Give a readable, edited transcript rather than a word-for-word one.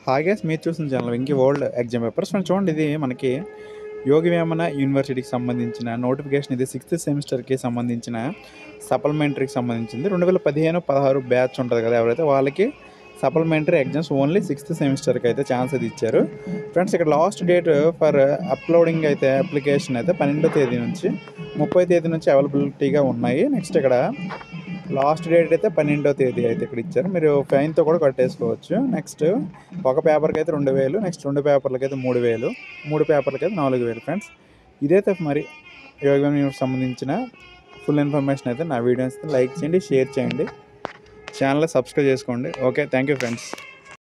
Hi guys, మీరు చూసిన channel Venky world exam papers. Friends చూడండి, ఇది మనకి యోగి వేమన యూనివర్సిటీకి సంబంధించిన నోటిఫికేషన్. ఇది 6th సెమిస్టర్కి సంబంధించిన సప్లిమెంటరీకి సంబంధించింది. 2015-16 బ్యాచ్ ఉంటుంది కదా, ఎవరైతే వాళ్ళకి సప్లిమెంటరీ ఎగ్జామ్స్ ఓన్లీ 6th సెమిస్టర్కి అయితే ఛాన్స్ అది ఇచ్చారు. ఫ్రెండ్స్ ఇక్కడ లాస్ట్ డేట్ ఫర్ అప్లోడింగ్ అయితే అప్లికేషన్ అయితే 12వ తేదీ నుంచి 30వ తేదీ నుంచి అవైలబిలిటీగా ఉన్నాయి. నెక్స్ట్ ఇక్కడ లాస్ట్ డేట్ అయితే 12వ తేదీ అయితే ఇక్కడ ఇచ్చారు. మీరు ఫైన్తో కూడా కట్టేసుకోవచ్చు. నెక్స్ట్ ఒక పేపర్కి అయితే 2000, నెక్స్ట్ 2 పేపర్లకి అయితే 3000, 3 పేపర్లకి అయితే 4000. ఫ్రెండ్స్ ఇదైతే మరి యోగా సంబంధించిన ఫుల్ ఇన్ఫర్మేషన్ అయితే నా వీడియోస్ లైక్ చేయండి, షేర్ చేయండి, ఛానల్ సబ్స్క్రైబ్ చేసుకోండి. Okay, thank you friends.